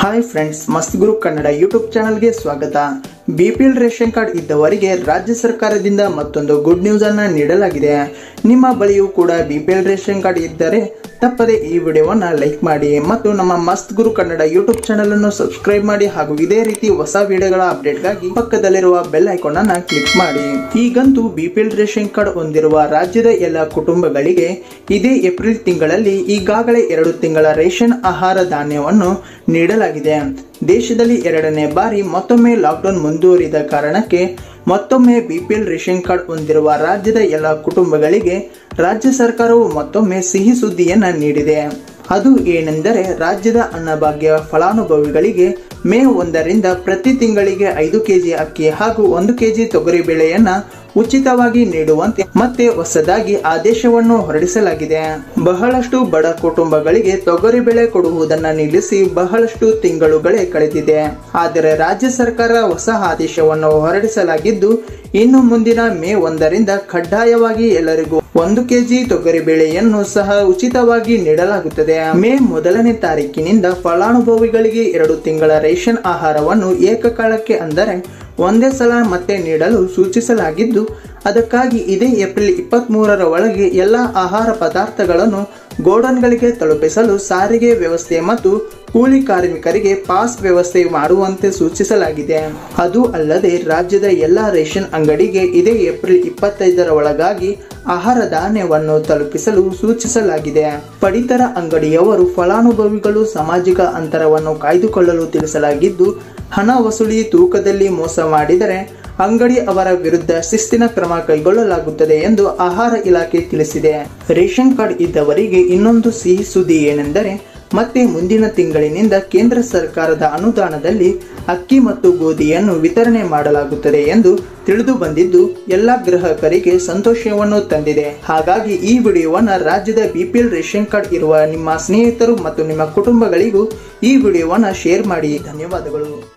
Hi friends, ಮಸ್ತ್ Guru Kannada YouTube ಚಾನಲ್ಗೆ ಸ್ವಾಗತ. ಬಿಪಿಎಲ್ ರೇಷನ್ ಕಾರ್ಡ್ ಇದ್ದವರಿಗೆ ರಾಜ್ಯ ಸರ್ಕಾರದಿಂದ ಮತ್ತೊಂದು ಗುಡ್ ನ್ಯೂಸ್ ಅನ್ನ ನೀಡಲಾಗಿದೆ. ನಿಮ್ಮ ಬಳಿಯೂ ಕೂಡ ಬಿಪಿಎಲ್ ರೇಷನ್ ಕಾರ್ಡ್ ಇದ್ದರೆ ತಪ್ಪದೆ ಈ ವಿಡಿಯೋವನ್ನ ಲೈಕ್ ಮಾಡಿ ಮತ್ತು ನಮ್ಮ ಮಸ್ತ್ ಗುರು ಕನ್ನಡ ಯೂಟ್ಯೂಬ್ ಚಾನಲ್ ಅನ್ನು ಸಬ್ಸ್ಕ್ರೈಬ್ ಮಾಡಿ ಹಾಗೂ ಇದೇ ರೀತಿ ಹೊಸ ವಿಡಿಯೋಗಳ ಅಪ್ಡೇಟ್ಗಾಗಿ ಪಕ್ಕದಲ್ಲಿರುವ ಬೆಲ್ ಐಕಾನ್ ಅನ್ನ ಕ್ಲಿಕ್ ಮಾಡಿ. ಈಗಂತೂ ಬಿಪಿಎಲ್ ರೇಷನ್ ಕಾರ್ಡ್ ಹೊಂದಿರುವ ರಾಜ್ಯದ ಎಲ್ಲ ಕುಟುಂಬಗಳಿಗೆ ಇದೇ ಏಪ್ರಿಲ್ ತಿಂಗಳಲ್ಲಿ ಈಗಾಗಲೇ 2 ತಿಂಗಳ ರೇಷನ್ ಆಹಾರ ಧಾನ್ಯವನ್ನು ನೀಡಲಾಗಿದೆ. ದೇಶದಲ್ಲಿ 2ನೇ ಬಾರಿ ಮತ್ತೊಮ್ಮೆ ಲಾಕ್ಡೌನ್ ಮುಂದುವರಿದ ಕಾರಣಕ್ಕೆ ಮತ್ತೊಮ್ಮೆ ಬಿಪಿಎಲ್ ರೇಷನ್ ಕಾರ್ಡ್ ಹೊಂದಿರುವ ರಾಜ್ಯದ ಎಲ್ಲ ಕುಟುಂಬಗಳಿಗೆ ರಾಜ್ಯ ಸರ್ಕಾರವು ಮತ್ತೊಮ್ಮೆ ಸಿಹಿ ಸುದ್ದಿಯನ್ನ ನೀಡಿದೆ. ಅದು ಏನೆಂದರೆ, ರಾಜ್ಯದ ಅನ್ನಭಾಗ್ಯ ಫಲಾನುಭವಿಗಳಿಗೆ ಮೇ 1ರಿಂದ ಪ್ರತಿ ತಿಂಗಳಿಗೆ 5 ಕೆಜಿ ಅಕ್ಕಿ ಹಾಗೂ 1 ಕೆಜಿ ತೊಗರಿಬೇಳೆಯನ್ನ ಉಚಿತವಾಗಿ ನೀಡುವಂತೆ ಮತ್ತೆ ಹೊಸದಾಗಿ ಆದೇಶವನ್ನು ಹೊರಡಿಸಲಾಗಿದೆ. ಬಹಳಷ್ಟು ಬಡ ಕುಟುಂಬಗಳಿಗೆ ತೊಗರಿಬೇಳೆ ಕೊಡುವುದನ್ನು ನಿಲ್ಲಿಸಿ ಬಹಳಷ್ಟು ತಿಂಗಳುಗಳೇ ಕಳೆದಿದೆ. ಆದರೆ ರಾಜ್ಯ ಸರ್ಕಾರ ಹೊಸ ಆದೇಶವನ್ನು ಹೊರಡಿಸಲಾಗಿದ್ದು, ಇನ್ನು ಮುಂದಿನ ಮೇ 1ರಿಂದ ಕಡ್ಡಾಯವಾಗಿ ಎಲ್ಲರಿಗೂ 1 ಕೆಜಿ ತೊಗರಿಬೇಳೆಯನ್ನು ಸಹ ಉಚಿತವಾಗಿ ನೀಡಲಾಗುತ್ತದೆ. ಮೇ 1ನೇ ತಾರೀಕಿನಿಂದ ಫಲಾನುಭವಿಗಳಿಗೆ 2 ತಿಂಗಳ ರೇಷನ್ ಆಹಾರವನ್ನು ಏಕಕಾಲಕ್ಕೆ ಅಂದರೆ ಒಂದೇ ಸಲ ಮತ್ತೆ ನೀಡಲು ಸೂಚಿಸಲಾಗಿದ್ದು, ಅದಕ್ಕಾಗಿ ಇದೇ ಏಪ್ರಿಲ್ 23ರ ಒಳಗೆ ಎಲ್ಲ ಆಹಾರ ಪದಾರ್ಥಗಳನ್ನು ಗೋಡನ್ಗಳಿಗೆ ತಲುಪಿಸಲು ಸಾರಿಗೆ ವ್ಯವಸ್ಥೆ ಮತ್ತು ಕೂಲಿ ಕಾರ್ಮಿಕರಿಗೆ ಪಾಸ್ ವ್ಯವಸ್ಥೆ ಮಾಡುವಂತೆ ಸೂಚಿಸಲಾಗಿದೆ. ಅದು ಅಲ್ಲದೆ ರಾಜ್ಯದ ಎಲ್ಲ ರೇಷನ್ ಅಂಗಡಿಗೆ ಇದೇ ಏಪ್ರಿಲ್ 25ರ ಒಳಗಾಗಿ ಆಹಾರ ಧಾನ್ಯವನ್ನು ತಲುಪಿಸಲು ಸೂಚಿಸಲಾಗಿದೆ. ಪಡಿತರ ಅಂಗಡಿಯವರು ಫಲಾನುಭವಿಗಳು ಸಾಮಾಜಿಕ ಅಂತರವನ್ನು ಕಾಯ್ದುಕೊಳ್ಳಲು ತಿಳಿಸಲಾಗಿದ್ದು, ಹಣ ವಸೂಲಿ ತೂಕದಲ್ಲಿ ಮೋಸ ಮಾಡಿದರೆ ಅಂಗಡಿ ಅವರ ವಿರುದ್ಧ ಶಿಸ್ತಿನ ಕ್ರಮ ಕೈಗೊಳ್ಳಲಾಗುತ್ತದೆ ಎಂದು ಆಹಾರ ಇಲಾಖೆ ತಿಳಿಸಿದೆ. ರೇಷನ್ ಕಾರ್ಡ್ ಇದ್ದವರಿಗೆ ಇನ್ನೊಂದು ಸಿಹಿ ಸುದ್ದಿ ಏನೆಂದರೆ, ಮತ್ತೆ ಮುಂದಿನ ತಿಂಗಳಿನಿಂದ ಕೇಂದ್ರ ಸರ್ಕಾರದ ಅನುದಾನದಲ್ಲಿ ಅಕ್ಕಿ ಮತ್ತು ಗೋಧಿಯನ್ನು ವಿತರಣೆ ಮಾಡಲಾಗುತ್ತದೆ ಎಂದು ತಿಳಿದು ಬಂದಿದ್ದು ಎಲ್ಲ ಗ್ರಾಹಕರಿಗೆ ಸಂತೋಷವನ್ನು ತಂದಿದೆ. ಹಾಗಾಗಿ ಈ ವಿಡಿಯೋವನ್ನು ರಾಜ್ಯದ ಬಿಪಿಎಲ್ ರೇಷನ್ ಕಾರ್ಡ್ ಇರುವ ನಿಮ್ಮ ಸ್ನೇಹಿತರು ಮತ್ತು ನಿಮ್ಮ ಕುಟುಂಬಗಳಿಗೂ ಈ ವಿಡಿಯೋವನ್ನು ಶೇರ್ ಮಾಡಿ. ಧನ್ಯವಾದಗಳು.